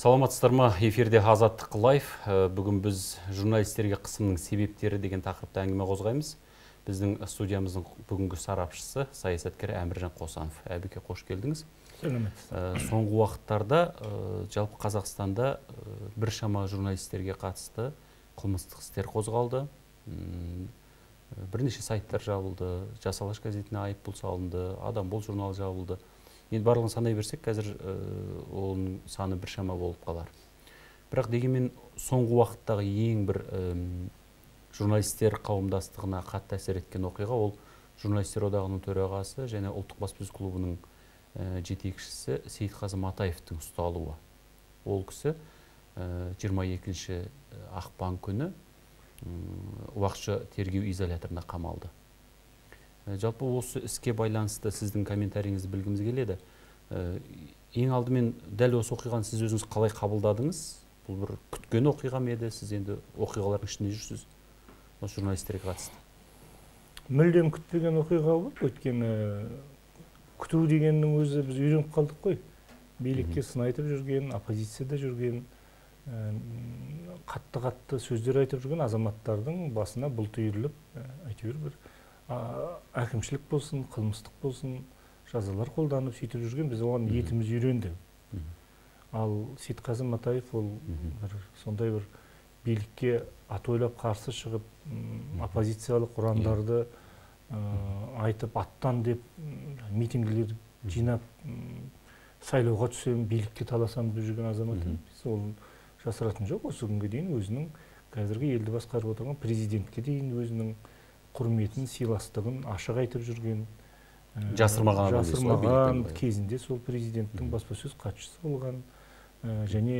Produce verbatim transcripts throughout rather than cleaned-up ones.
Саламатсыздар ма? Эфирде Азаттық лайф. Бүгін біз журналистерге қысымның себептері деген тақырыпта әңгіме қозғаймыз. Біздің студиямыздың бүгінгі сарапшысы саясаткер Әміржан Қосанов. Әбіке, қош келдіңіз. Соңғы уақыттарда жалпы Қазақстанда біршама журналистерге қатысты қылмыстық істер қозғалды. Бірнеше сайттар жабылды, Жас Алаш газетіне айыппұл салынды, Адам бол журналы жабылды. Енді барлығын санай берсек, қазір оның саны біршама болып қалар. Бірақ дегенмен соңғы уақыттағы ең бір журналистер қауымдастығына қатты әсер еткен оқиға ол журналистер одағының төрағасы және ұлттық баспасөз клубының жетекшісі Сейітқазы Матаевтың ұсталуы. Ол кісі жиырма екінші ақпан күні уақытша тергеу изоляторына қамалды. Жалпы осы іске байланысты сіздің комментарийіңізді білгіміз келеді. Ең алдымен дәл осы оқиғаны сіз өзіңіз қалай қабылдадыңыз? Бұл бір күткен оқиға ма еді? Сіз енді оқиғалардың ішінде жүрсіз. Осы журналистерге қатысты. Мүлдем күтпеген оқиға болды. Өйткені күту дегеннің өзі біз үйреніп қалдық қой. Билікке сын айтып жүрген, оппозицияда жүрген, қатты-қатты сөздер айтып жүрген азаматтардың басына бұлт үйіріліп, әйтеуір бір әкімшілік болсын, қылмыстық болсын, жазалар қолданып сөйтіп жүрген, біз оған етіміз үйренді. Ал Сейітқазы Матаев ол сондай бір билікке атойлап қарсы шығып, оппозициялық ұрандарды айтып, аттан деп митингілер жинап, сайлауға түсем, билікке таласам деп жүрген азамат емес. Ол жасыратын жоқ. Осы күнге дейін өзінің қазіргі елді басқарып отырған президентке дейін өзінің құрметін, сыйластығын ашық айтып жүрген, жасырмаған, кезінде сол президенттің баспасөз хатшысы болған, және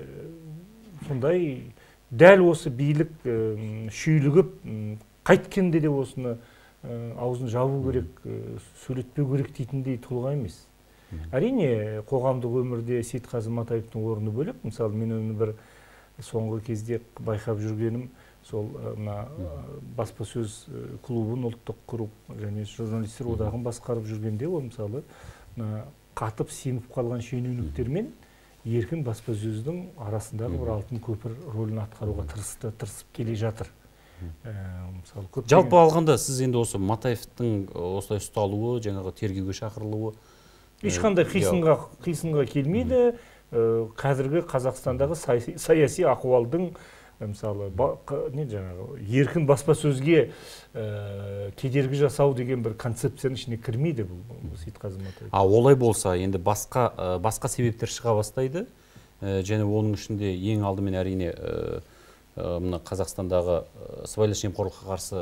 сондай дәл осы билік шүйлігіп қайткенде де осыны аузын жабу керек, сөйлетпеу керек дейтіндей тұлға емес. Әрине, қоғамдық өмірде Сейітқазы Матаевтың орны бөлек. Мысалы, мен оны бір соңғы кезде байқап жүргенім, сол баспасөз клубын ұлттық құрып және журналистер одағын басқарып жүргенде, ол мысалы қатып семіп қалған шенеуніктермен еркін баспасөздің арасындағы бір алтын көпір рөлін атқаруға тырысты, тырысып келе жатыр. Жалпы алғанда сіз енді осы Матаевтың осылай ұсталуы, жаңағы тергеуге шақырылуы ешқандай қисынға келмейді. Қазіргі Қазақстандағы саяси ахуалдың мысалы еркін баспасөзге кедергі жасау деген бір концепцияның ішіне кірмейді бұл Сейітқазы Матаев. Олай болса, енді басқа себептер шыға бастайды, және оның ішінде ең алдымен әрине Қазақстандағы сыбайлас жемқорлыққа қарсы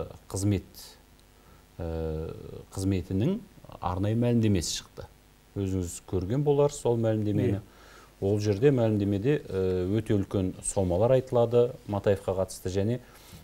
қызметінің арнайы мәлімдемесі шықты. Өзіңіз көрген болар сол мәлімдемені. Ол жерде мәлімдемеде өте үлкен сомалар айтылады Матаевқа қатысты, және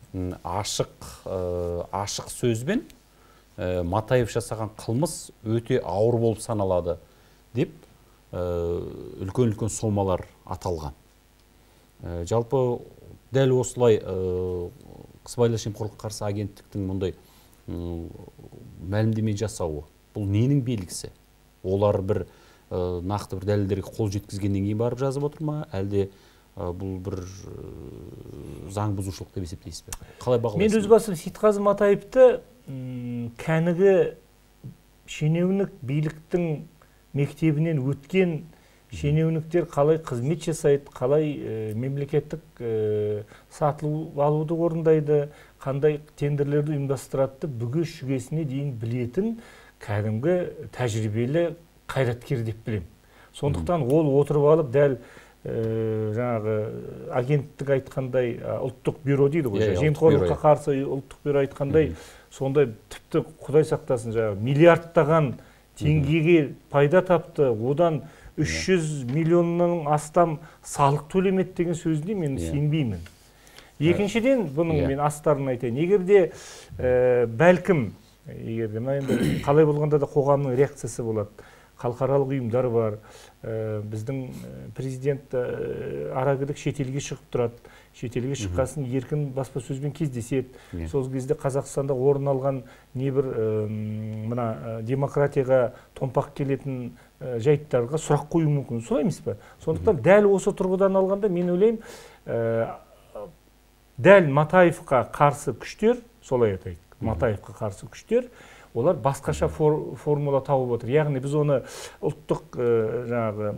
ашық сөзбен Матаев жасаған қылмыс өте ауыр болып саналады деп үлкен-үлкен сомалар аталған. Жалпы дәл осылай сыбайлас жемқорлыққа қарсы агенттіктің мұндай мәлімдеме жасауы, бұл ненің белгісі? Олар бір нақты бір дәлелдерге қол жеткізгеннен кейін барып жазып отыр ма, әлде бұл бір заң бұзушылық деп есептейсіз бе? Қалай бағалайсыз? Мен өз басым Сейітқазы Матаевты кәнігі шенеунік биліктің мектебінен өткен шенеуніктер қалай қызмет жасайды, қалай мемлекеттік сатылып алуды орындайды, қандай тендерлерді ұйымдастырады, бүге шүгесіне дейін білетін кәдімгі тәжірибелі қайраткер деп білем. Сондықтан ол отырып алып дәл жаңағы агенттік айтқандай ұлттық бюро дейді ғой, жемқорлыққа қарсы ұлттық бюро айтқандай, сондай тіпті Құдай сақтасын жаңағы миллиардтаған теңгеге пайда тапты, одан үш жүз миллионнан астам салық төлемеді деген сөзіне мен сенбеймін. Екіншіден, бұның мен астарын айтайын. Егерде бәлкім, егерде қалай болғанда да қоғамның реакциясы болады. Халықаралық ұйымдар бар, біздің президент арагідік шетелге шығып тұрады, шетелге шыққасын еркін баспасөзбен кездеседі. Сол кезде Қазақстанда орын алған небір мына демократияға томпақ келетін жайттарға сұрақ қою мүмкін, солай емес пе? Сондықтан дәл осы тұрғыдан алғанда мен ойлаймын, дәл Матаевқа қарсы күштер, солай атайық, Матаевқа қарсы күштер, олар басқаша формула тауып отыр. Яғни біз оны ұлттық жаңағы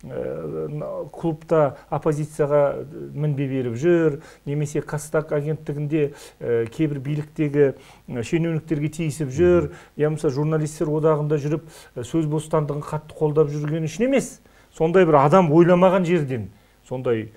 клубта оппозицияға мінбе беріп жүр, немесе Қазтаг агенттігінде кейбір биліктегі шенеуніктерге тиісіп жүр, ямыса журналистер одағында жүріп сөз бостандығын қатты қолдап жүрген үшін емес. Сондай бір адам ойламаған жерден, сондай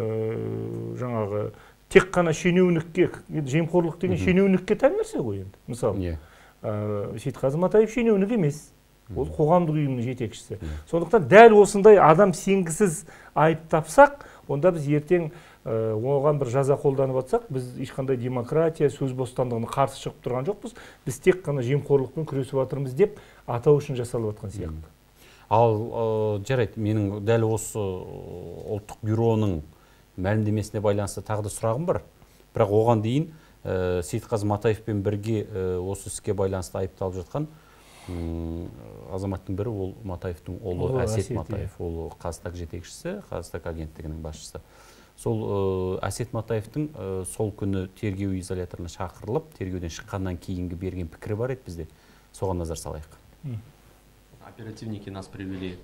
жаңағы тек қана шенеунікке, жемқорлық деген шенеунікке тән нәрсе ғой енді. Мысалы, Сейтқазы Матаев шенеунік емес. Ол қоғамдық ұйымның жетекшісі. Сондықтан дәл осындай адам сенгісіз айып тапсақ, онда біз ертең оған бір жаза қолданып атсақ, біз ешқандай демократия, сөз бостандығына қарсы шығып тұрған жоқпыз. Біз тек қана жемқорлықпен күресіп жатырмыз деп атау үшін жасалып жатқан сияқты. Ал жарайды, менің дәл осы ұлттық бюроның мәлімдемесіне байланысты тағы да сұрағым бар. Бірақ оған дейін Сейтқазы Матаевпен бірге осы іске байланысты айыпталып жатқан азаматтың бірі, ол Матаевтың ұлы Әсет Матаев, ол Қазтаг жетекшісі, Қазтаг агенттігінің басшысы. Сол Әсет Матаевтың сол күні тергеу изоляторына шақырылып, тергеуден шыққаннан кейінгі берген пікірі бар еді бізде. Соған назар салайық. Оперативники нас привели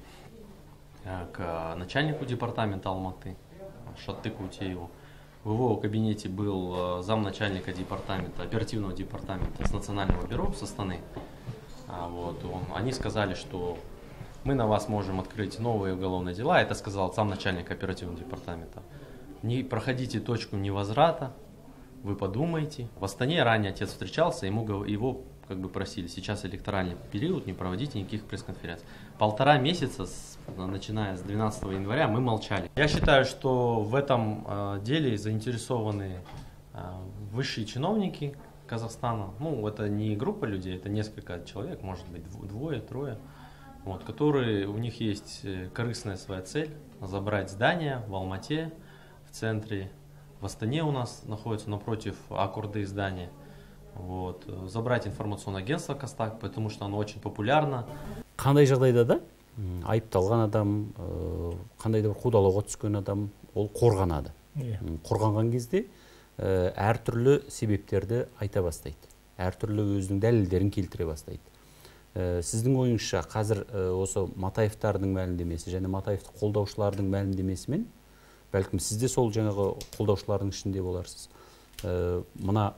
к начальнику департамента Алматы, Шаттыку Утееву. В его кабинете был замначальника департамента, оперативного департамента с Национального бюро с Астаны. Вот, он, они сказали, что мы на вас можем открыть новые уголовные дела. Это сказал сам начальник оперативного департамента. Не проходите точку невозврата, вы подумайте. В Астане ранее отец встречался, ему, его как бы просили, сейчас электоральный период, не проводите никаких пресс-конференций. Полтора месяца, с, начиная с двенадцатого января, мы молчали. Я считаю, что в этом э, деле заинтересованы э, высшие чиновники Казахстана. Ну, это не группа людей, это несколько человек, может быть, двое, трое, вот, которые, у них есть корыстная своя цель — забрать здание в Алмате, в центре. В Астане у нас находится напротив Акурды здание. Вот, забрать информационное агентство Қазтаг, потому что оно очень популярно. Қандай жағдайда да айыпталған адам, қандай да бір қудалауға түскен адам, ол қорғанады. Қорғанған кезде әртүрлі себептерді айта бастайды. Әртүрлі өзінің дәлелдерін келтіре бастайды. Сіздің ойыңызша қазір осы Матаевтардың мәлімдемесі және Матаевты қолдаушылардың мәлімдемесімен, бәлкім сіз де сол жаңағы қолдаушылардың ішінде боларсыз. Мына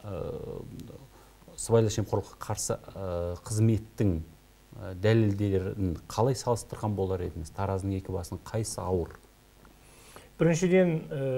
сыбайлас жемқорлыққа қарсы қызметтің дәлелдерін қалай салыстырған болар едіңіз? Таразының екі басының қайсы ауыр? Біріншіден,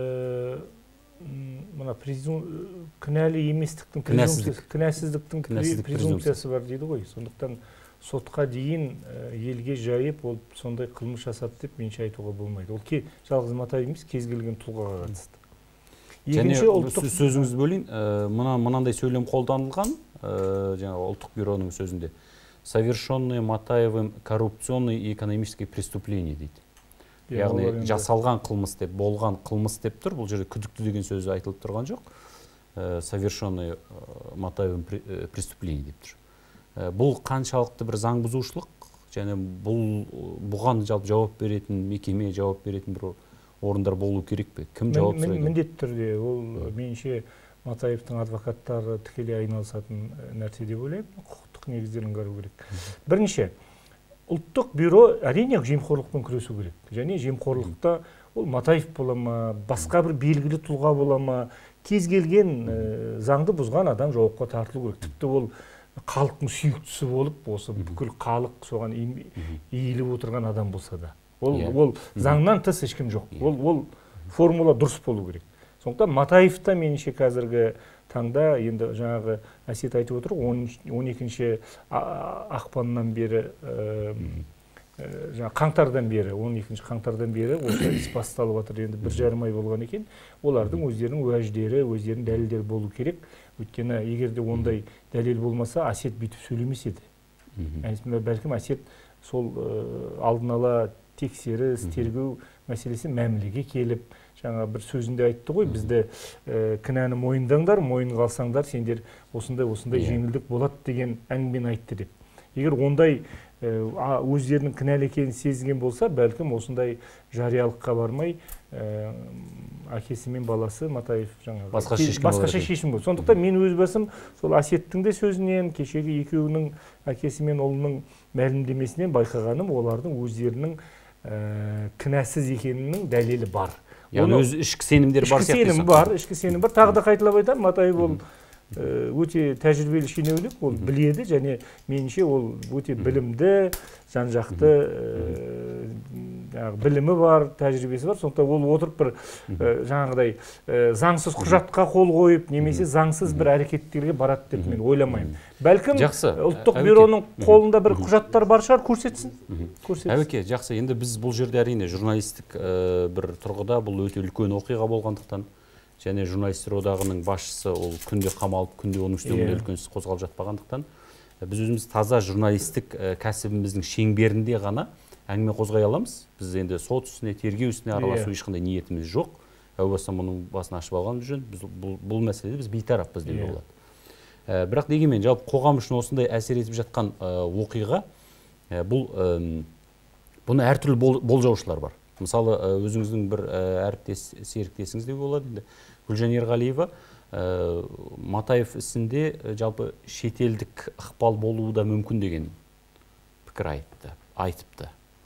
мына кінәлі еместіктің кінәсіздіктің презумпциясы бар дейді ғой. Сондықтан сотқа дейін елге жайып, ол сондай қылмыс жасады деп менше айтуға болмайды. Ол жалғыз Матаев емес, кез келген тұлғаға қатысты. Және сөзіңізді бөлейін, мынандай сөйлем қолданылған, жаңағы ұлттық бюроның сөзінде, совершенные Матаевым коррупционные и экономические преступления дейді. Яғни жасалған қылмыс деп, болған қылмыс деп тұр, бұл жерде күдікті деген сөзі айтылып тұрған жоқ. Совершенные Матаевым преступления деп тұр. Бұл қаншалықты бір заң бұзушылық, және бұған жауап беретін, мекеме жауап беретін бір орындар болу керек пе? Кім жауап сұрайды? Міндетті түрде, ол меніңше Матаевтың адвокаттары тікелей айналысатын нәрсе деп ойлаймын, құқықтық негіздерін қарау керек. Бірінші, ұлттық бюро әрине жемқорлықпен күресу керек. Және жемқорлықта ол Матаев бола ма, басқа бір белгілі тұлға бола ма, кез келген заңды бұзған адам жауапқа тартылу керек. Тіпті ол халықтың сүйіктісі болып, осы бүкіл халық соған иіліп отырған адам болса да. Ол заңнан тыс ешкім жоқ. Ол формула дұрыс болу керек. Сондықтан Матаевта меніңше қазіргі таңда, енді жаңағы Әсет айтып отыр, он екінші ақпаннан бері, қаңтардан бері, он екінші қаңтардан бері осы іс басталып жатыр. Енді бір жарым ай болған екен. Олардың өздерінің уәждері, өздерінің дәлелдері болу керек. Өйткені егер де ондай дәлел болмаса, Әсет бүйтіп сөйлемес еді. Бәлкім Әсет сол алдын ала тексеріс, тергеу мәселесі мәмілеге келіп, жаңа бір сөзінде айтты ғой, бізді кінәні мойындаңдар, мойынға алсаңдар, сендер осындай осындай жеңілдік болады деген әңгімені айтты деп. Егер ондай өздерінің кінәлі екенін сезген болса, бәлкім осындай жариялыққа бармай, әкесі мен баласы Матаев жаңағы басқаша шешім болды. Сондықтан мен өз басым сол Әсеттің де сөзінен, кешегі екеуінің әкесі мен ұлының мәлімдемесінен байқағаным, олардың өздерінің кінәсіз екенінің дәлелі бар. Яғни өз ішкі сенімдер бар сияқты. Ішкі сенім бар, ішкі сенім бар. Тағы да қайталап айтамын, Матаев ол өте тәжірибелі шенеунік, ол біледі, және меніңше ол өте білімді, жан-жақты білімі бар, тәжірибесі бар. Сондықтан ол отырып бір жаңағыдай заңсыз құжатқа қол қойып, немесе заңсыз бір әрекеттерге барады деп мен ойламаймын. Бәлкім ұлттық бюроның қолында бір құжаттар бар шығар, көрсетсін. Әбеке, жақсы. Енді біз бұл жерде әрине журналистік бір тұрғыда бұл өте үлкен оқиға болғандықтан, және журналистер одағының басшысы ол күнде қамалып, күнде оның үстемінде үлкен іс қозғалып жатпағандықтан, біз өзіміз таза журналистік кәсібіміздің шеңберінде ғана әңгіме қозғай аламыз. Біз енді сот үстіне, тергеу үстіне араласу ешқандай ниетіміз жоқ. Әу бастан мұның басын ашып алғанымыз жөн. Біз бұл мәселеде біз бейтараппыз деуге болады. Бірақ дегенмен жалпы қоғам үшін осындай әсер етіп жатқан оқиға, бұл бұны әртүрлі болжаушылар бар. Мысалы, өзіңіздің бір әріптес серіктесіңіз деуге болады. Гүлжан Ерғалиева Матаев ісінде жалпы шетелдік ықпал болуы да мүмкін деген пікір айтты, айтыпты.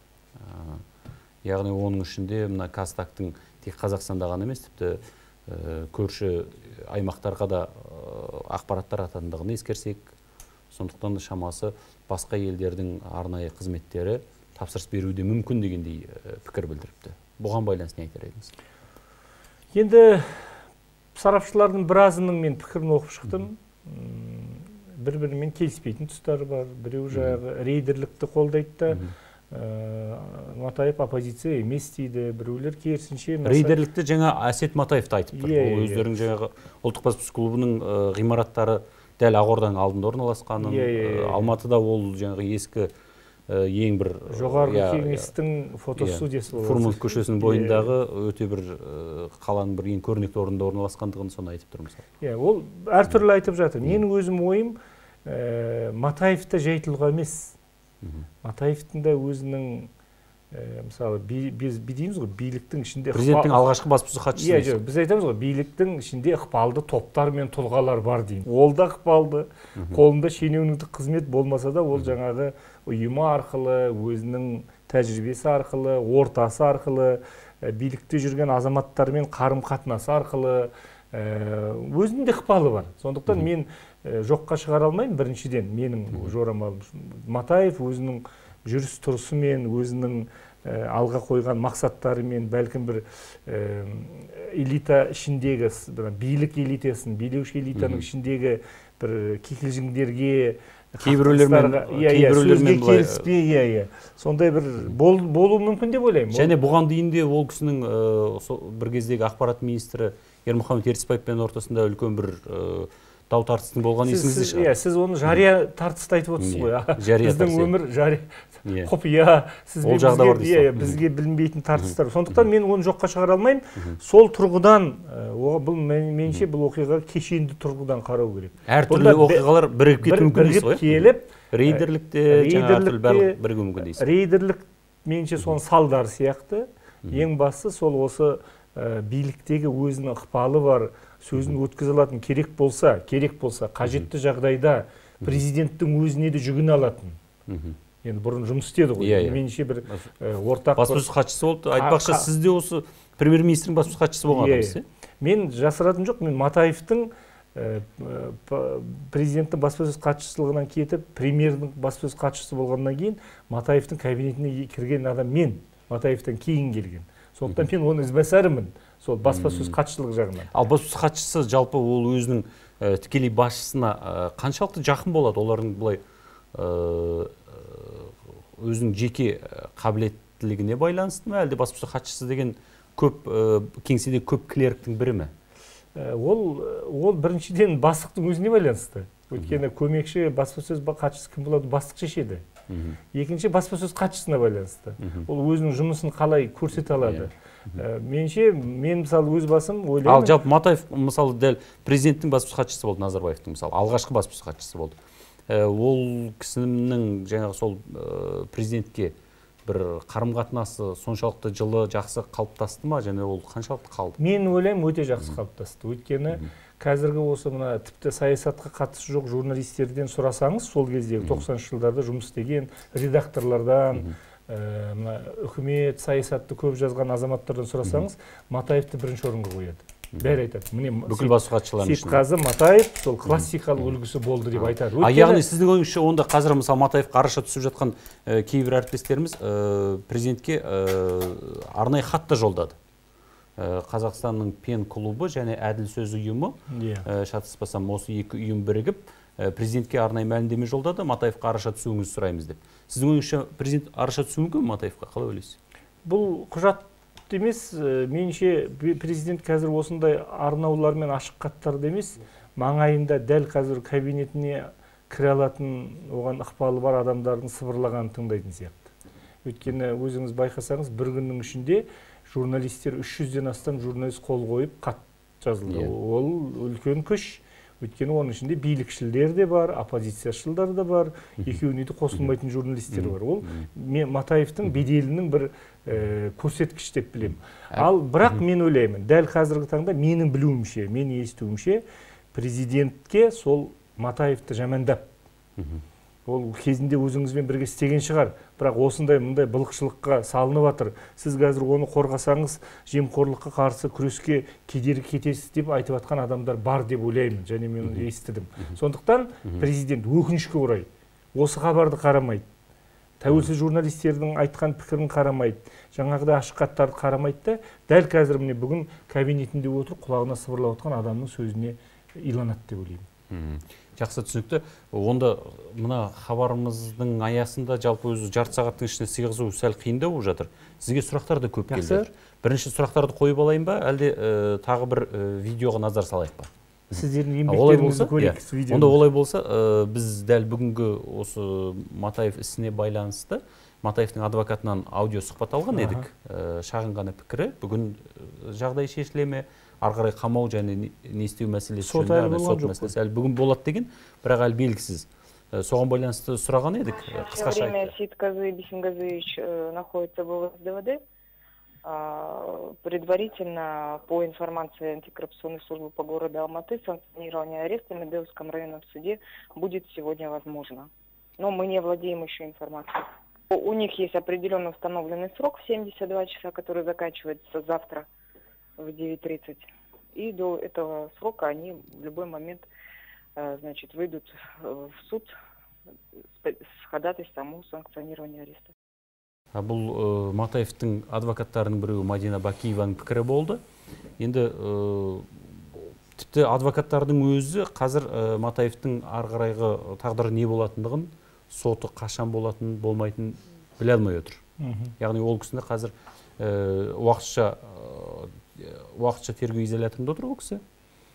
Яғни оның ішінде мына Қазтактың тек Қазақстанда ғана емес, тіпті көрші аймақтарға да ақпараттар ататындығын ескерсек, сондықтан да шамасы басқа елдердің арнайы қызметтері тапсырыс беруде мүмкін дегендей пікір білдіріпті. Бұған байланысты не айтар едіңіз? Енді сарапшылардың біразының мен пікірін оқып шықтым. Бір-бірімен келіспейтін тұстары бар. Біреу жағы рейдерлікті қолдайды да, Матаев оппозиция емес дейді. Біреулер керісінше... Рейдерлікті жаңа Әсет Матаевты айтып тұр. Ол өздерінің жаңағы ұлттық баспасөз клубының ғимараттары дәл Ақорданың алдында орналасқанын, Алматыда ол жаңағы ескі ең бір жоғарғы кеңестің фотостудиясы болады. Фурманов көшесінің бойындағы өте бір қаланың бір ең көрнекті орында орналасқандығын соны айтып тұрмыз. Ол әртүрлі айтып жатыр. Менің өзім ойым, Матаевта жай тұлға емес. Матаевтың да өзінің, мысалы, дейміз ғой, биліктің ішінде... Президенттің алғашқы баспасөз хатшысы. Біз айтамыз ғой, биліктің ішінде ықпалды топтар мен тұлғалар бар деймін. Ол да ықпалды, қолында шенеуніктік қызмет болмаса да, ол жаңағы ұйымы арқылы, өзінің тәжірибесі арқылы, ортасы арқылы, билікте жүрген азаматтармен қарым-қатынасы арқылы өзінің де ықпалы бар. Сондықтан мен жоққа шығара алмаймын. Біріншіден менің жорамалым, Матаев өзінің жүріс-тұрысымен, өзінің алға қойған мақсаттарымен, бәлкім бір элита ішіндегі, билік элитасын, билеуші элитаның ішіндегі бір кикілжіңдерге, кейбіреулермен келіспей, сондай бір болу мүмкін деп ойлаймын. Және бұған дейін де ол кісінің бір кездегі ақпарат министрі Ермұхамед Ертісбаевпен ортасында үлкен бір дау тартыстың болған есіңізде шығар. Сіз оны жария тартысты айтып отырсыз ғой. Біздің өмір жария құпия, бізге білінбейтін тартыстар. Сондықтан мен оны жоққа шығара алмаймын. Сол тұрғыдан, меніңше бұл оқиға кешенді тұрғыдан қарау керек. Әртүрлі оқиғалар бірігіп кету мүмкін дейсіз ғой? Келіп, рейдерлікте, әртүрлі барлық бірігу мүмкін дейсіз. Рейдерлік меніңше соның салдары сияқты. Ең бастысы сол осы биліктегі өзінің ықпалы бар, сөзін өткізе алатын, керек болса, керек болса, қажетті жағдайда президенттің өзіне де жүгіне алатын. Енді бұрын жұмыс істеді ғой. Меніңше бір ортақ... Баспасөз хатшысы болды. Айтпақшы, сіз де осы премьер-министрдің баспасөз хатшысы болған адамсыз, е? Мен жасыратыным жоқ. Мен Матаевтың президенттің баспасөз хатшысылығынан кетіп, премьердің баспасөз хатшысы болғаннан кейін, Матаевтың кабинетіне кірген адам мен, Матаевтан кейін келген. Сондықтан мен оны ізбасарымын, сол баспасөз хатшылық жағынан. Ал баспасөз хатшысы жалпы ол өзінің тікелей басшысына қаншалықты жақын болады? Олардың бұлай өзінің жеке қабілеттілігіне байланысты ма, әлде баспасөз хатшысы деген көп кеңседе көп клерктің бірі ме? Ол біріншіден бастықтың өзіне байланысты. Өйткені көмекші баспасөз хатшысы кім болады, бастық шешеді. Екінші баспасөз хатшысына байланысты. Ол өзінің жұмысын қалай көрсете алады. Менше, мен мысалы өз басым ойлаймын. Ал жалпы Матаев мысалы дәл президенттің баспасөз хатшысы болды, Назарбаевтың мысалы алғашқы баспасөз хатшысы болды. ол кісінің жаңағы сол президентке бір қарым-қатынасы соншалықты жылы жақсы қалыптасты ма, және ол қаншалықты қалды? Мен ойлаймын, өте жақсы қалыптасты. Өйткені қазіргі осы мына тіпті саясатқа қатысы жоқ журналистерден сұрасаңыз, сол кездегі тоқсаныншы жылдарда жұмыс істеген редакторлардан, мына үкімет саясатты көп жазған азаматтардан сұрасаңыз, Матаевты бірінші орынға қояды. Бәрі айтады. Міне бүкіл басу хатшыларының ішінде. Сейітқазы Матаев сол классикалық үлгісі болды деп айтады. А яғни сіздің ойыңызша онда қазір мысалы Матаевқа араша түсіп жатқан кейбір әріптестеріміз президентке арнайы хат та жолдады. Қазақстанның пен клубы және әділ сөз ұйымы, шатаспасам, осы екі ұйым бірігіп президентке арнайы мәлімдеме жолдады, Матаевқа араша түсуіңізді сұраймыз деп. Сіздің ойыңызша президент араша түсуі мүмкін бе Матаевқа? Қалай ойлайсыз? Бұл құжат емес, меніңше президент қазір осындай арнаулар мен ашық хаттарды емес, маңайында дәл қазір кабинетіне кіре алатын, оған ықпалы бар адамдардың сыбырлағанын тыңдайтын сияқты. Өйткені өзіңіз байқасаңыз, бір күннің ішінде журналистер үш жүзден астам журналист қол қойып хат жазылды. Ол үлкен күш. Өйткені оның ішінде билікшілдер де бар, оппозицияшылдар да бар, екеуіне де қосылмайтын журналистер бар. Ол Матаевтың беделінің бір көрсеткіш деп білемін. Ал бірақ мен ойлаймын, дәл қазіргі таңда менің білуімше, мен естуімше, президентке сол Матаевты жамандап, ол кезінде өзіңізбен бірге істеген шығар, бірақ осындай мұндай былықшылыққа салынып жатыр. Сіз қазір оны қорғасаңыз, жемқорлыққа қарсы күреске кедергі кетесіз деп айтып жатқан адамдар бар деп ойлаймын, және мен естідім. Сондықтан президент өкінішке орай осы хабарды қарамайды, тәуелсіз журналистердің айтқан пікірін қарамайды, жаңағыда ашық хаттарды қарамайды да, дәл қазір міне бүгін кабинетінде отырып құлағына сыбырлап отқан адамның сөзіне иланады деп ойлаймын. Жақсы, түсінікті. Онда мына хабарымыздың аясында жалпы өзі жарты сағаттың ішіне сыйғызу сәл қиындау болып жатыр. Сізге сұрақтар да көп келіп жатыр. Бірінші сұрақтарды қойып алайын ба, әлде тағы бір видеоға назар салайық ба? Сіздердің еңбектеріңізді көрейік видеоны. Онда олай болса, біз дәл бүгінгі осы Матаев ісіне байланысты Матаевтың адвокатынан аудио сұхбат алған едік. Шағын ғана пікірі, бүгін жағдай шешіле ме, арқарай қамау және не істеу мәселесі жөнінде сот мәселесі әлі бүгін болады деген, бірақ әлі белгісіз. Соған байланысты сұраған едік. Қысқаша айтты. Сейітқазы Бисенғазыевич находится в ВСДВД. Предварительно, по информации антикоррупционной службы по городу Алматы, санкционирование ареста в Медеевском районном суде будет сегодня возможно. Но мы не владеем еще информацией. У них есть определенно установленный срок в семьдесят два часа, который заканчивается завтра в девять тридцать. И до этого срока они в любой момент, значит, выйдут в суд с ходатайством о санкционировании ареста. Бұл Матаевтың адвокаттарының біреуі Мадина Бакиеваның пікірі болды. Енді тіпті адвокаттардың өзі қазір Матаевтың арғарайғы тағдыры не болатындығын, соты қашан болатын, болмайтын біле алмай отыр. Яғни ол кісіні қазір уақытша уақытша тергеу изоляторында отыр ол кісі.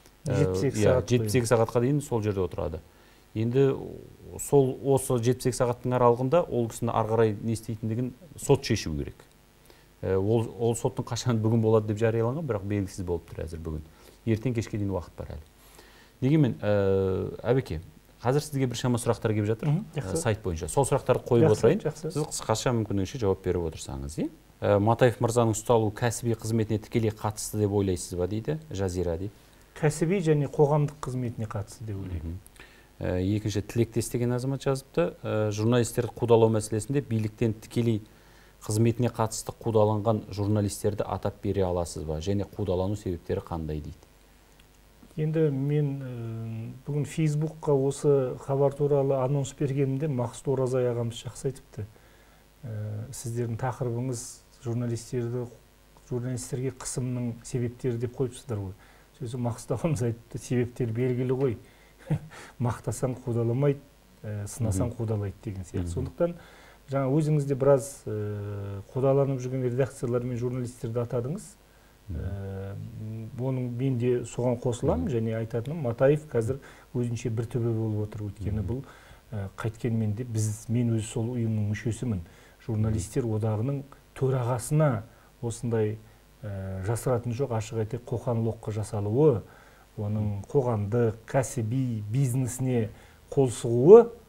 жетпіс сегіз сағатқа дейін сол жерде отырады. Енді сол осы жетпіс сегіз сағаттың аралығында ол кісіні арғарай не істейтіндігін сот шешу керек. Ол, ол соттың қашан бүгін болады деп жарияланған, бірақ белгісіз болып тұр әзір бүгін. Ертең кешке дейін уақыт бар әлі. Дегенмен, Әбеке, қазір сізге бір шама сұрақтар келіп жатыр сайт бойынша. Сол сұрақтарды қойып отырайын. Сіз қысқаша мүмкіндігінше жауап беріп отырсаңыз, е? Матаев мырзаның ұсталуы кәсіби қызметіне тікелей қатысты деп ойлайсыз ба дейді, Жазира дейді. Кәсіби және қоғамдық қызметіне қатысты деп ойлаймын. Екінші, тілектес деген азамат жазыпты. Журналистерді қудалау мәселесінде биліктен тікелей қызметіне қатысты қудаланған журналистерді атап бере аласыз ба? Және қудалану себептері қандай дейді? Енді мен бүгін Фейсбукқа осы хабар туралы анонс бергенімде Мақсұт Оразай ағамыз жақсы айтыпты. Сіздердің тақырыбыңыз журналистерді, журналистерге қысымның себептері деп қойыпсыздар ғой. Сөзі Мақсұт ағамыз айтыпты, себептер белгілі ғой. Мақтасаң қудаламайды, сынасаң қудалайды деген сияқты. Сондықтан жаңа өзіңізде біраз қудаланып жүрген редакциялар мен журналистерді атадыңыз. Оның мен де соған қосыламын және айтатыным, Матаев қазір өзінше бір төбе болып отыр. Өйткені бұл қайткенмен де біз, мен өзі сол ұйымның мүшесімін. Журналистер одағының төрағасына осындай жасыратын жоқ, ашық айтайық, қоқан-лоққы жасалуы, оның қоғамдық, кәсіби бизнесіне қол сұғуы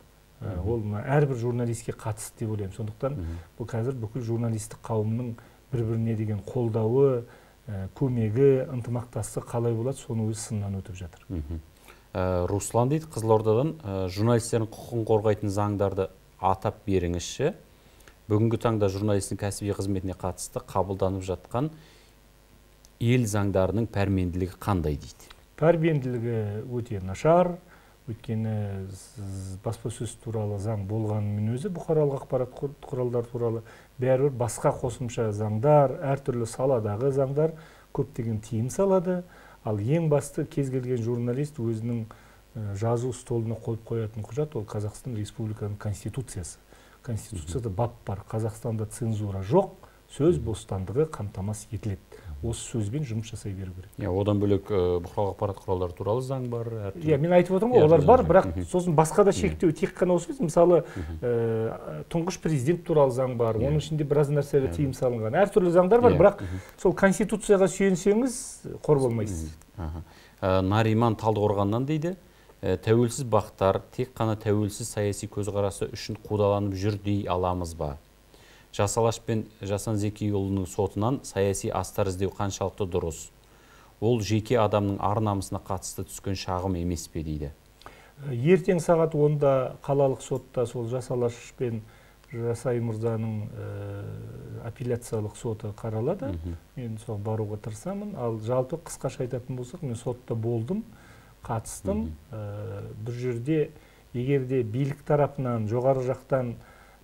Ол әрбір журналистке қатысты деп ойлаймын. Сондықтан бұл қазір бүкіл журналистік қауымның бір-біріне деген қолдауы, көмегі, ынтымақтастығы қалай болады, соны өз сыннан өтіп жатыр. Руслан дейді, Қызылордадан, журналистердің құқығын қорғайтын заңдарды атап беріңізші. Бүгінгі таңда журналистің кәсіби қызметіне қатысты қабылданып жатқан ел заңдарының пәрменділігі қандай дейді? Пәрменділігі өте нашар, өйткені баспасөз туралы заң болғанымен өзі бұқаралық ақпарат құралдар туралы бәрібір басқа қосымша заңдар, әртүрлі саладағы заңдар көптеген тыйым салады. Ал ең басты кез келген журналист өзінің жазу столына қойып қоятын құжат ол Қазақстан Республикасының Конституциясы. Конституцияда бап бар. Қазақстанда цензура жоқ, сөз бостандығы қамтамасыз етіледі. Осы сөзбен жұмыс жасай беру керек. Одан бөлек бұқаралық ақпарат құралдары туралы заң бар. Иә, мен айтып отырмын ғой, олар бар, бірақ сосын басқа да шектеу тек қана осы. Мысалы, тұңғыш президент туралы заң бар, оның ішінде біраз нәрселер тыйым салынған. Әртүрлі заңдар бар, бірақ сол Конституцияға сүйенсеңіз қор болмайсыз. Нариман Талдықорғаннан дейді, тәуелсіз бақтар тек қана тәуелсіз саяси көзқарасы үшін қудаланып жүр дей аламыз ба? Жасалаш пен Жасан Зекиұлының сотынан саяси астар іздеу қаншалықты дұрыс? Ол жеке адамның ар-намысына қатысты түскен шағым емес пе дейді. Ертең сағат онда қалалық сотта сол Жасалаш пен Жасай мырзаның апелляциялық соты қаралады. Мен сол баруға тырысамын. Ал жалпы қысқаша айтатын болсақ, мен сотта болдым, қатыстым. Бір жерде егерде билік тарапынан, жоғары жақтан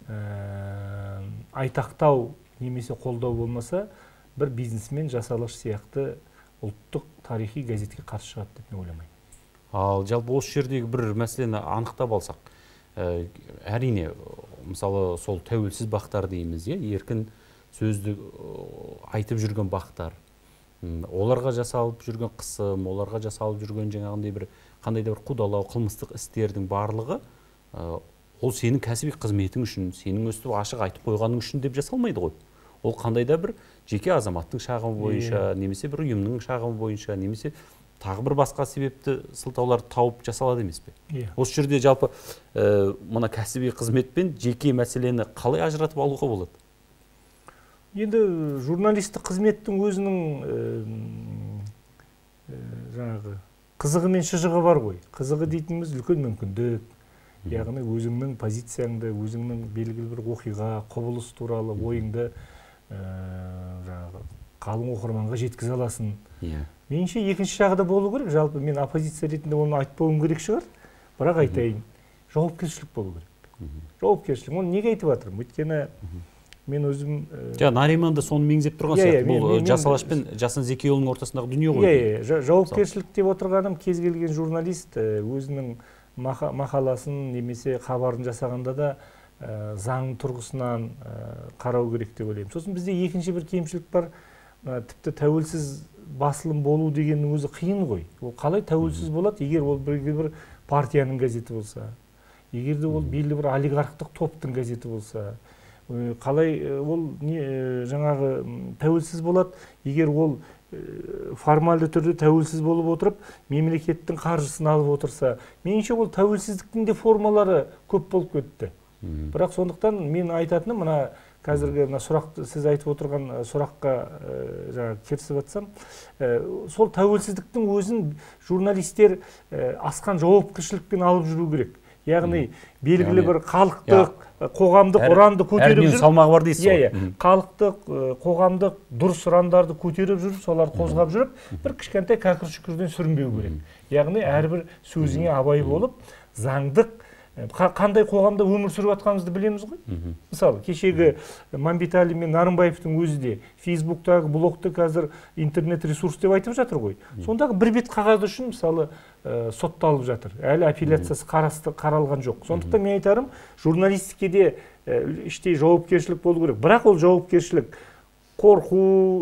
айтақтау немесе қолдау болмаса, бір бизнесмен Жасалаш сияқты ұлттық тарихи газетке қарсы шығады деп мен ойламаймын. Ал жалпы осы жердегі бір мәселені анықтап алсақ, әрине, мысалы сол тәуелсіз бақтар дейміз, еркін сөзді айтып жүрген бақтар, оларға жасалып жүрген қысым, оларға жасалып жүрген жаңағындай бір қандай да бір қудалау, қылмыстық істердің барлығы ол сенің кәсіби қызметің үшін, сенің өстіп ашық айтып қойғаның үшін деп жасалмайды ғой. Ол қандай да бір жеке азаматтың шағымы бойынша, немесе бір ұйымның шағымы бойынша, немесе тағы бір басқа себепті сылтауларды тауып жасалады емес пе? Осы жерде жалпы мына кәсіби қызмет пен жеке мәселені қалай ажыратып алуға болады? Енді журналистік қызметтің өзінің жаңағы қызығы мен шыжығы бар ғой. Қызығы дейтініміз үлкен мүмкіндік. Яғни өзіңнің позицияңды, өзіңнің белгілі бір оқиға, құбылыс туралы ойыңды қалың оқырманға жеткізе аласың. Меніңше екінші жағы да болу керек. Жалпы мен оппозиция ретінде оны айтпауым керек шығар. Бірақ айтайын, жауапкершілік болу керек. Жауапкершілік. Оны неге айтып жатырмын? Өйткені мен өзім... Нариман да соны меңзеп тұрған сияқты. Бұл Жасалаш пен Жасан Зекиұлының ортасындағы дүние ғой. Жауапкершілік деп отырғаным, кез келген журналист өзінің мақаласын немесе хабарын жасағанда да заң тұрғысынан қарау керек деп ойлаймын. Сосын бізде екінші бір кемшілік бар, тіпті тәуелсіз басылым болу дегеннің өзі қиын ғой. Ол қалай тәуелсіз болады, егер ол бір партияның газеті болса, егер де ол белгілі бір олигархтық топтың газеті болса, қалай ол жаңағы тәуелсіз болады, егер ол формалды түрде тәуелсіз болып отырып, мемлекеттің қаржысын алып отырса. Меніңше ол тәуелсіздіктің де формалары көп болып кетті. Бірақ сондықтан мен айтатыным, мына қазіргі сұрақты сіз айтып отырған сұраққа керісіп жатсам, сол тәуелсіздіктің өзін журналистер асқан жауапкершілікпен алып жүру керек. Яғни белгілі бір халықтық, қоғамдық ұранды көтеріп жүріп, салмағы бар дейсіз ғой. Халықтық, қоғамдық дұрыс ұрандарды көтеріп жүріп, солар қозғап жүріп, бір кішкентай кәкір-шүкірден сүрінбеу керек. Яғни әрбір сөзіңе абай болып, заңдық қандай қоғамда өмір сүріп жатқанымызды білеміз ғой. Мысалы, кешегі Мамбетәлі мен Нарымбаевтың өзі де Фейсбуктағы, блогты қазір интернет ресурс деп айтып жатыр ғой. Сондағы бір бет қағаз үшін мысалы сотталып жатыр. Әлі апелляциясы қаралған жоқ. Сондықтан мен айтарым, журналистикеде іштей жауапкершілік болу керек. Бірақ ол жауапкершілік қорқу,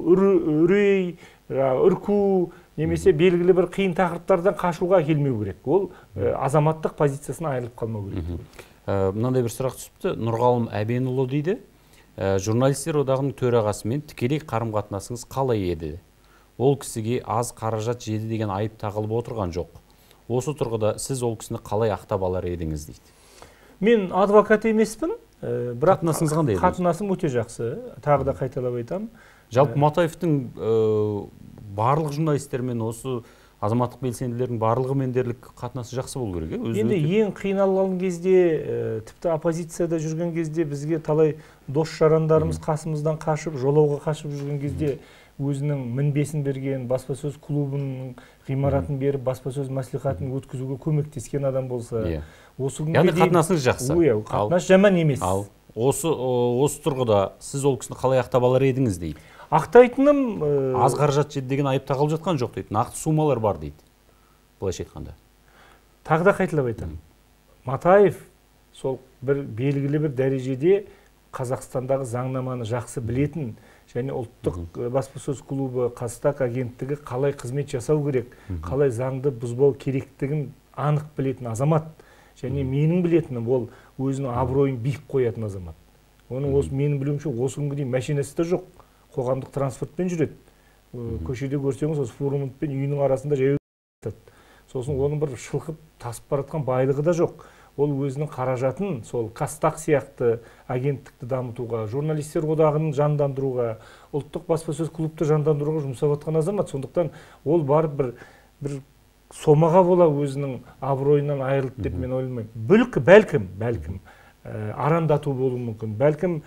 үрей, үрку, немесе белгілі бір қиын тақырыптардан қашуға келмеу керек. Ол азаматтық позициясына айырылып қалмау керек. Мынандай бір сұрақ түсіпті. Нұрғалым Әбенұлы дейді, журналистер одағының төрағасымен тікелей қарым-қатынасыңыз қалай еді? Ол кісіге аз қаражат жеді деген айып тағылып отырған жоқ. Осы тұрғыда сіз ол кісіні қалай ақтап алар едіңіз дейді? Мен адвокат емеспін, бірақ қатынасыңыз қандай еді? Қатынасым өте жақсы. Тағы да қайталап айтамын. Жалпы Матаевтың барлық журналистермен, осы азаматтық белсенділердің барлығымен дерлік қатынасы жақсы болу керек. Енді ең қиналған кезде, тіпті оппозицияда жүрген кезде бізге талай дос жарандарымыз қасымыздан қашып, жолауға қашып жүрген кезде өзінің мінбесін берген, баспасөз клубының ғимаратын беріп, баспасөз мәслихатын өткізуге көмектескен адам болса, осы күнге дейін қатынасыңыз жақсы. Қатынас жаман емес. Ал осы осы тұрғыда сіз ол кісіні қалай ақтап алар едіңіз дейді. Ақтайтыным аз қаражат жеді деген айып тағылып жатқан жоқ дейді. Нақты сумалар бар дейді. Былайша айтқанда. Тағы да қайталап айтамын. Матаев сол бір белгілі бір дәрежеде Қазақстандағы заңнаманы жақсы білетін, және ұлттық баспасөз клубы, Қазтаг агенттігі қалай қызмет жасау керек, қалай заңды бұзбау керектігін анық білетін азамат. Және менің білетінім ол өзінің абыройын биік қоятын азамат. Оның осы менің білуімше осы күнге дейін машинасы да жоқ, қоғамдық транспортпен жүреді. Көшеде көрсеңіз, осы фурмент пен үйінің арасында жаяу жатады. Сосын оның бір шылқып тасып баратқан байлығы да жоқ. Ол өзінің қаражатын сол Қазтаг сияқты агенттікті дамытуға, журналистер одағын жандандыруға, ұлттық баспасөз клубты жандандыруға жұмсап жатқан азамат. Сондықтан ол барып бір бір сомаға бола өзінің абыройынан айырылды деп мен ойламаймын. Бүлкі бәлкім, бәлкім арандату болуы мүмкін, бәлкім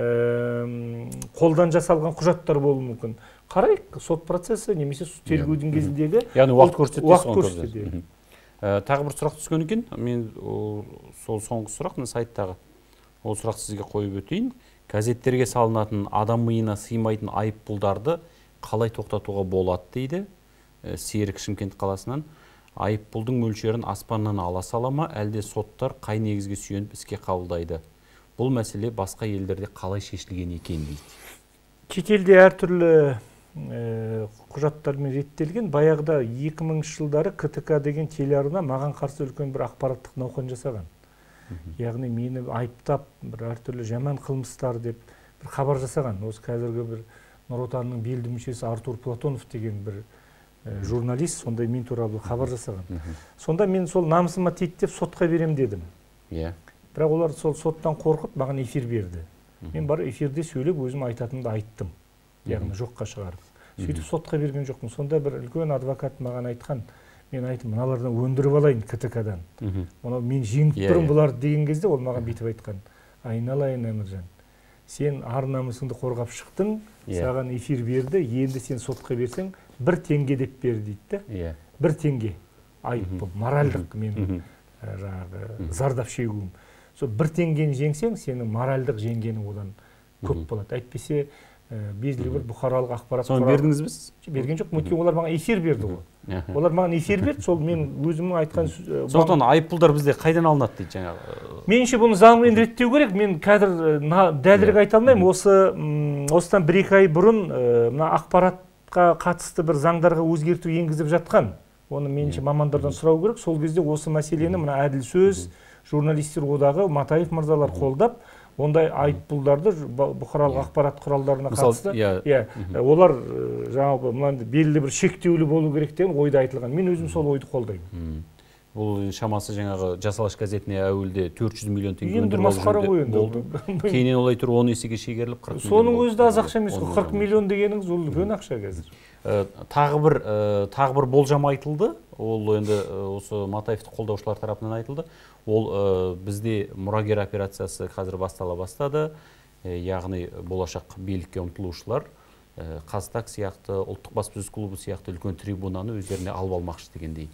қолдан жасалған құжаттар болуы мүмкін. Қарайық, сот процесі немесе тергеудің кезіндегі яғни уақыт көрсетеді. Тағы бір сұрақ түскен екен, мен сол соңғы сұрақ сайттағы ол сұрақ сізге қойып өтейін. Газеттерге салынатын адам миына сыймайтын айыппұлдарды қалай тоқтатуға болады дейді Серік Шымкент қаласынан. Айыппұлдың мөлшерін аспаннан ала сала ма, әлде соттар қай негізге сүйеніп іске қабылдайды? Бұл мәселе басқа елдерде қалай шешілген екен дейді. Шетелде әртүрлі құжаттармен реттелген. Баяғыда екі мыңыншы жылдары К Т К деген телеарна маған қарсы үлкен бір ақпараттық науқан жасаған. Яғни мені айыптап, бір әртүрлі жаман қылмыстар деп бір хабар жасаған. Осы қазіргі бір Нұр Отанның белді мүшесі Артур Платонов деген бір журналист сондай мен туралы хабар жасаған. Сонда мен сол намысыма тиді деп сотқа берем дедім. Бірақ олар сол соттан қорқып маған эфир берді. Мен бар эфирде сөйлеп өзім айтатынымды айттым. Яғни жоққа шығарып. Сөйтіп сотқа берген жоқпын. Сонда бір үлкен адвокат маған айтқан, мен айттым, мыналардан өндіріп алайын К Т К-дан. Оны мен жеңіп тұрмын бұларды деген кезде ол маған бүйтіп айтқан. Айналайын Әміржан, сен ар намысыңды қорғап шықтың, саған эфир берді, енді сен сотқа берсең, бір теңге деп бер дейді. Бір теңге айыппұл, моральдық мен зардап шегуім. Сол бір теңгені жеңсең, сенің моральдық жеңгенің одан көп болады. Әйтпесе белгілі бір бұқаралық ақпарат. Соны бердіңіз біз? Берген жоқ, өйткені олар маған эфир берді ғой. Олар маған эфир берді, сол мен өзімнің айтқан. Сондықтан айыппұлдар бізде қайдан алынады дейді жаңағы. Меніңше бұны заңмен реттеу керек. Мен қазір дәлірек айта алмаймын. Осы осыдан бір екі ай бұрын мына ақпаратқа қатысты бір заңдарға өзгерту енгізіп жатқан. Оны меніңше мамандардан сұрау керек. Сол кезде осы мәселені мына әділ сөз, журналистер одағы, Матаев мырзалар қолдап, ондай айыппұлдарды бұқаралық ақпарат құралдарына қатысты. Олар жаңағы белгілі бір шектеулі болу керек деген ойда айтылған. Мен өзім сол ойды қолдаймын. Бұл шамасы жаңағы Жасалаш газетіне әуелде төрт жүз миллион теңге өндіріп болды. Кейіннен олай тұр он есеге шегеріліп қырық миллион. Соның өзі де аз ақша емес, қырық миллион дегеніңіз ол үлкен ақша қазір. Тағы бір тағы бір болжам айтылды. Ол енді осы Матаевты қолдаушылар тарапынан айтылды. Ол бізде мұрагер операциясы қазір бастала бастады. Яғни болашақ билікке ұмтылушылар Қазтаг сияқты, ұлттық баспасөз клубы сияқты үлкен трибунаны өздеріне алып алмақшы дегендей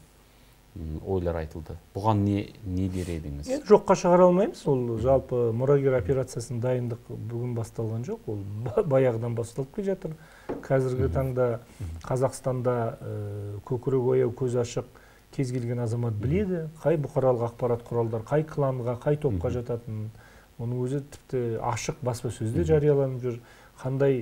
ойлар айтылды. Бұған не не дер едіңіз? Жоққа шығара алмаймыз. Ол жалпы мұрагер операциясының дайындық бүгін басталған жоқ. Ол баяғыдан басталып келе жатыр. Қазіргі таңда Қазақстанда көкірек ояу, көз ашық кез келген азамат біледі, қай бұқаралық ақпарат құралдар, қай кланға, қай топқа жататынын. Оның өзі тіпті ашық баспасөзде жарияланып жүр. Қандай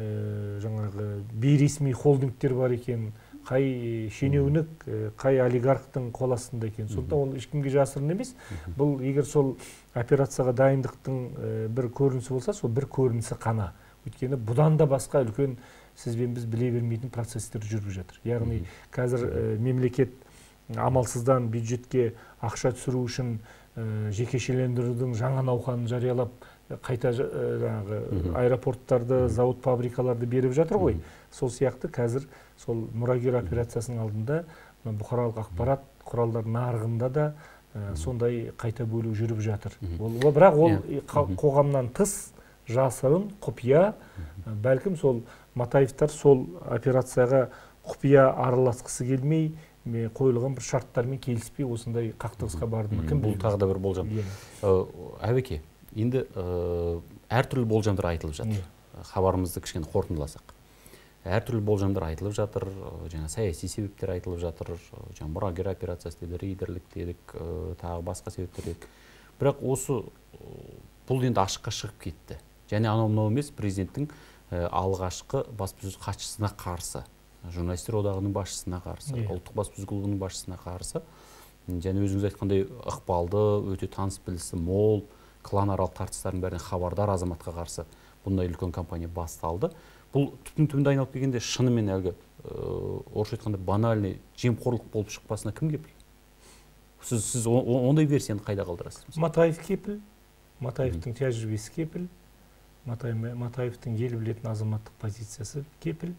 жаңағы бейресми холдингтер бар екен, қай шенеунік, қай олигархтың қол астында екен. Сондықтан ол ешкімге жасырын емес. Бұл егер сол операцияға дайындықтың бір көрінісі болса, сол бір көрінісі қана. Өйткені бұдан да басқа үлкен сізбен біз біле бермейтін процестер жүріп жатыр. Яғни қазір мемлекет амалсыздан бюджетке ақша түсіру үшін жекешелендірудің жаңа науқанын жариялап, қайта жаңағы аэропорттарды, завод, фабрикаларды беріп жатыр ғой. Сол сияқты қазір сол мұрагер операциясының алдында бұқаралық ақпарат құралдар нарығында да сондай қайта бөлу жүріп жатыр. Бірақ ол қоғамнан тыс, жасырын, құпия, бәлкім сол Матаевтар сол операцияға құпия араласқысы келмей, қойылған бір шарттармен келіспей осындай қақтығысқа барды. Бұл тағы да бір болжам. Әбеке, енді әртүрлі болжамдар айтылып жатыр. Хабарымызды кішкене қорытындыласақ. Әртүрлі болжамдар айтылып жатыр, жаңа саяси себептер айтылып жатыр, жаңа мұрагер операциясы деді, рейдерлік дедік, тағы басқа себептер дедік. Бірақ осы бұл енді ашыққа шығып кетті. Және анау-мынау емес, президенттің алғашқы баспасөз хатшысына қарсы, журналистер одағының басшысына қарсы, ұлттық баспасөз клубының басшысына қарсы, және өзіңіз айтқандай ықпалды, өте таныс білісі мол, кланаралық тартыстардың бәрінен хабардар азаматқа қарсы бұндай үлкен кампания басталды. Бұл түптің-түбінде айналып келгенде шынымен әлгі орысша айтқанда банальный жемқорлық болып шықпасына кім кепіл? Сіз, сіз ондай версияны қайда қалдырасыз? Матаев кепіл, Матаевтың тәжірибесі кепіл, Матаевтың ел білетін азаматтық позициясы кепіл,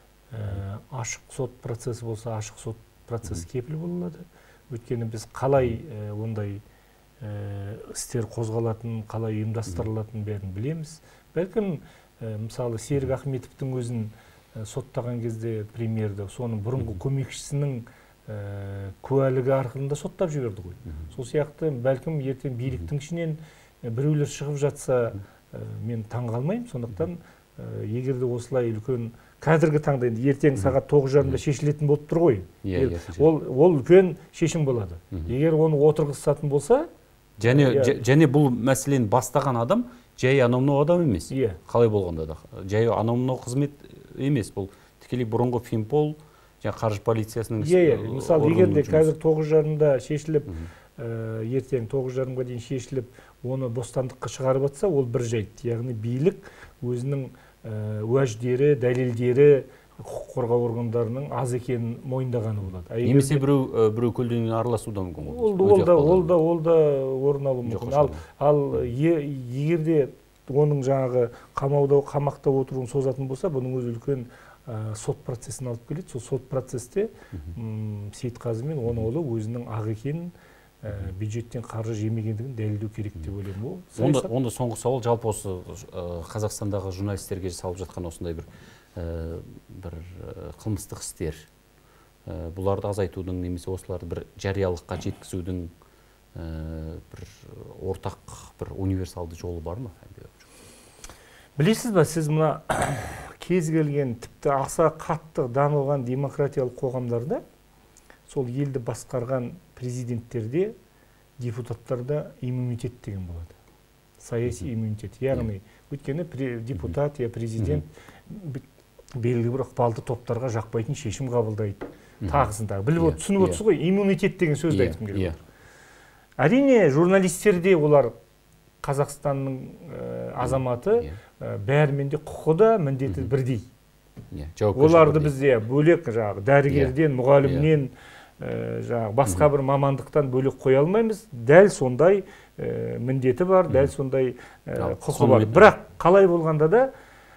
ашық сот процесі болса, ашық сот процесі кепіл болады. Өйткені біз қалай ондай істер қозғалатын, қалай ұйымдастырылатын бәрін білеміз. Бәлкім, мысалы, Серік Ахметовтың өзін соттаған кезде премьерді, соның бұрынғы көмекшісінің куәлігі арқылында соттап жіберді ғой. Сол сияқты, бәлкім, ертең биліктің ішінен біреулер шығып жатса, мен таңғалмаймын. Сондықтан, егерде осылай үлкен қазіргі таңда енді ертең сағат тоғыз жарымда шешілетін болып тұр ғой. Ол үлкен шешім болады. Егер оны отырғызатын болса, және бұл мәселені бастаған адам жай анау-мынау адам емес. Қалай болғанда да. Жай анау-мынау қызмет емес. Бұл тікелей бұрынғы Финпол, қаржы полициясының органының. Мысалы, егерде қазір тоғыз жарымда шешіліп, ертең тоғыз жарымға дейін шешіліп, оны бостандыққа шығарып атса, ол бір жайт. Яғни билік өзінің уәждері, дәлелдері, құқық қорғау органдарының аз екенін мойындағаны болады. Немесе біреу көлденең араласуы мүмкін. Ол да, ол да, ол да орын алуы мүмкін. Ал егерде оның жаңағы қамауда, қамақта отыруын созатын болса, бұның өзі үлкен сот процесін алып келеді. Сол сот процесте Сейітқазы мен оның ұлы өзінің ақ екенін, бюджеттен қаржы жемегендігін дәлелдеу керек деп ойлаймын. Онда соңғы сауал, жалпы осы Қазақстандағы журналистерге жасалып жатқан осындай бір бір қылмыстық істер, бұларды азайтудың, немесе осыларды бір жариялыққа жеткізудің бір ортақ, бір универсалды жолы бар ма? Білесіз ба, сіз мұна кез келген тіпті аса қатты дамыған демократиялық қоғамдарда сол елді басқарған президенттерде, депутаттарда иммунитет деген болады. Саяси иммунитет. Яғни, өйткені депутат я президент белгілі бір ықпалды топтарға жақпайтын шешім қабылдайды. Тағысындағы. Біліп от, түсініп отырсыз ғой, иммунитет деген сөзді айтқым келеді. Әрине, журналистерде олар Қазақстанның азаматы, бәрімен де құқы да міндеті бірдей. Оларды бізде бөлек дәрігерден, мұғалімнен, басқа бір мамандықтан бөлек қоя алмаймыз. Дәл сондай міндеті бар, дәл сондай құқы бар. Бірақ қалай болғанда да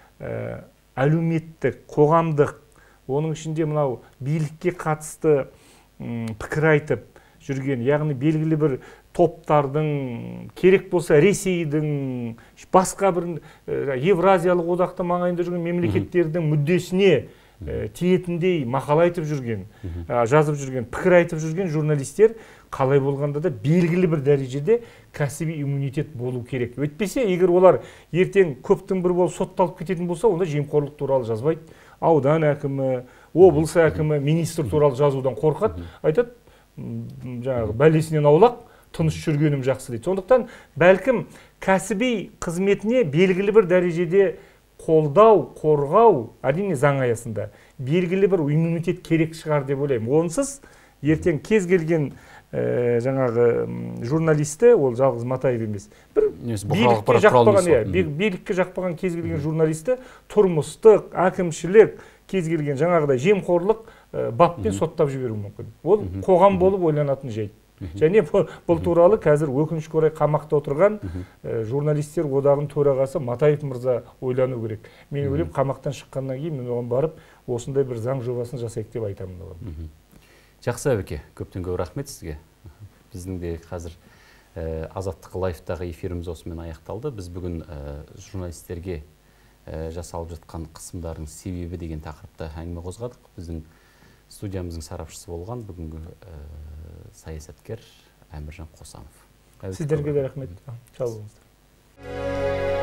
әлеуметтік, қоғамдық, оның ішінде мынау билікке қатысты пікір айтып жүрген, яғни белгілі бір топтардың, керек болса Ресейдің, басқа бір Евразиялық одақта маңайында жүрген мемлекеттердің мүддесіне тиетіндей мақала айтып жүрген, жазып жүрген, пікір айтып жүрген журналистер қалай болғанда да белгілі бір дәрежеде кәсіби иммунитет болу керек. Өйтпесе, егер олар ертең көптің бір болып сотталып кететін болса, онда жемқорлық туралы жазбайды. Аудан әкімі, облыс әкімі, министр туралы жазудан қорқады, айтады, жаңағы бәлесінен аулақ, тыныш жүргенім жақсы дейді. Сондықтан бәлкім кәсіби қызметіне белгілі бір дәрежеде қолдау, қорғау, әрине заң аясында белгілі бір иммунитет керек шығар деп ойлаймын. Онсыз ертең кез келген жаңағы журналисті, ол жалғыз Матаев емес, бір билікке жақпаған, билікке жақпаған кез келген журналисті тұрмыстық, әкімшілік, кез келген жаңағыдай жемқорлық баппен соттап жіберу мүмкін. Ол қоғам болып ойланатын жайт. Және бұл туралы қазір өкінішке орай қамақта отырған журналистер одағының төрағасы Матаев мырза ойлану керек. Мен ойлаймын, қамақтан шыққаннан кейін мен оған барып, осындай бір заң жобасын жасайық деп айтамын оған. Жақсы әбеке, көптен көп рахмет сізге. Біздің де қазір Азаттық лайфтағы эфиріміз осымен аяқталды. Біз бүгін журналистерге жасалып жатқан қысымдардың себебі деген тақырыпта әңгіме қозғадық. Біздің студиямыздың сарапшысы болған бүгінгі саясаткер Әміржан Қосанов. Сіздерге де рахмет. Сау болыңыздар.